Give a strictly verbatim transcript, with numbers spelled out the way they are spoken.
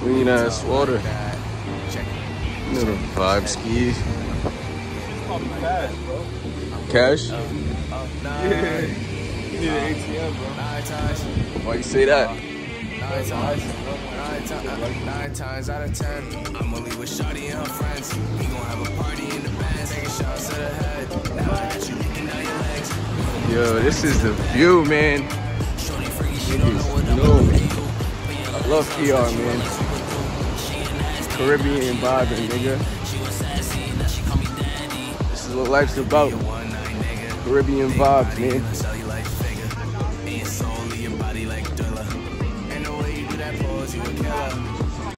Clean ass water. You know the vibe, skis. Cash? Yeah. You need an A T M, bro. Why you say that? Nine times, nine times, nine times out of ten, I'm only with Shawty and her friends. We gon' have a party in the band, taking shots to the head. Now I got you looking down your legs. Yo, this is the view, man. Niggas know. I love P R, man. Caribbean vibing, nigga. This is what life's about. Caribbean vibes, man. Ain't solely your body like Dilla. And the way you do that pose, you a killer.